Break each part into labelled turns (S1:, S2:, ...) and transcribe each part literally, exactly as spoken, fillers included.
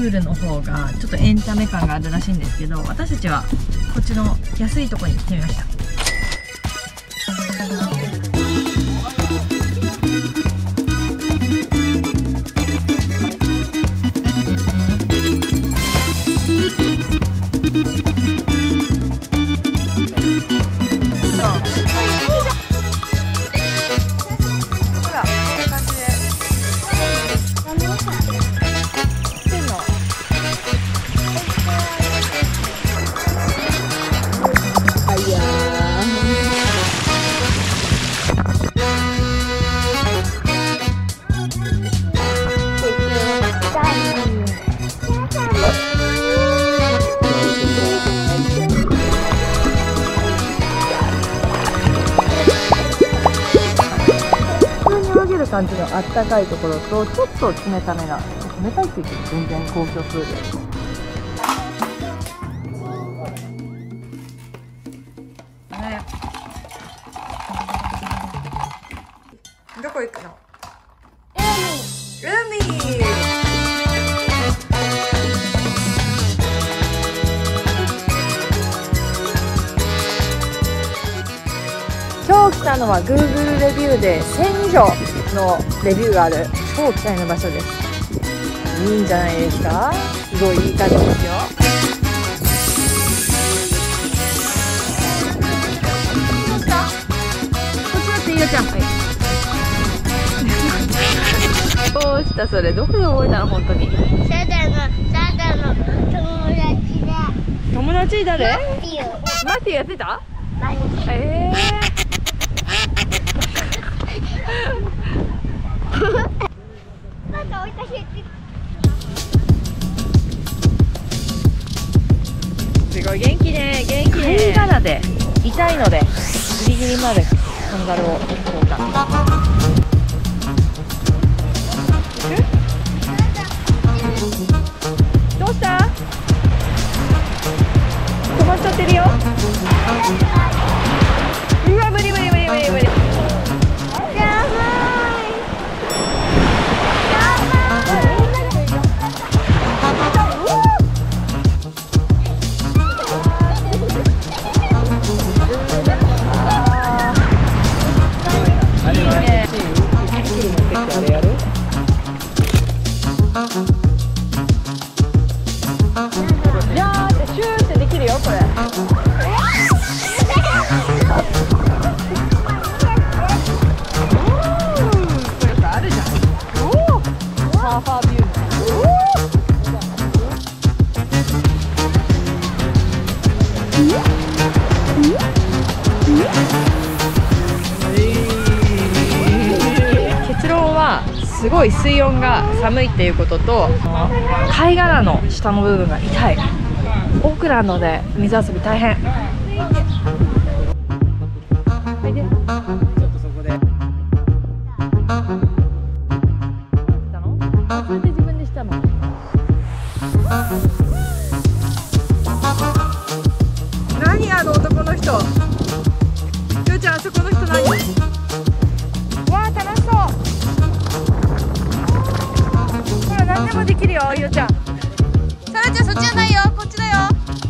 S1: ールの方がちょっとエンタメ感があるらしいんですけど、私たちはこっちの安いところに来てみました。感じのあったかいところと、ちょっと冷ためな、冷たいって言っても全然公共プール。どこ行くの？海。海。今日来たのは Google レビューでせん以上のレビューがある超期待の場所です。いいんじゃないですか。すごいいい感じですよ。どうした？こっちだっていいよちゃん。はい、どうしたそれ、どこで覚えたの本当に。
S2: サダのサダの友達だ。
S1: 友達誰？
S2: マティオ。
S1: マティやってた？
S2: マティオ。
S1: えーすごい元気ね、元気ね。貝殻で痛いのでギリギリまでカンガルーを交換。どうした？止まっちゃってるよ。うわ無理無理無理無理無理。結論はすごい水温が寒いっていうことと、貝殻の下の部分が痛い。奥なので水遊び大変。何あの男の人。ようちゃん、あそこの人何？わあ楽しそう。ほら何でもできるよ、ようちゃん。さらちゃんそっちじゃないよ、こっちだよ。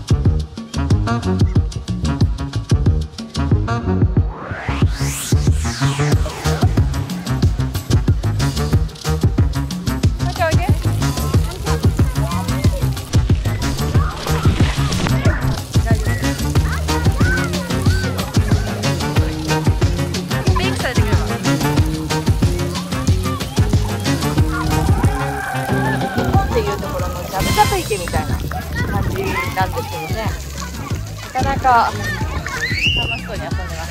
S1: 池みたいな感じなんですけどね、なかなか楽しそうに遊んでます。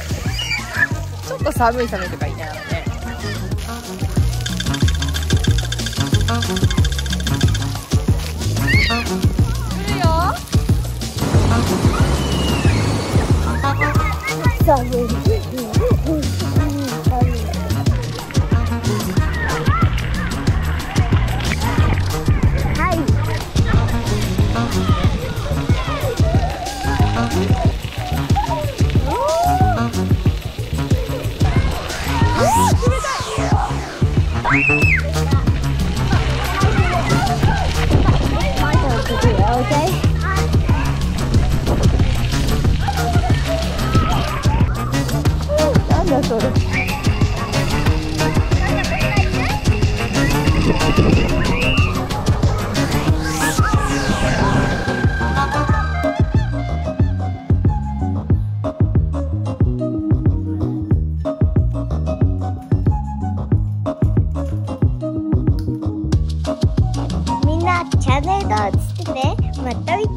S1: ちょっと寒い寒いとか言いながらね。来るよ。寒い。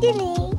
S2: てね。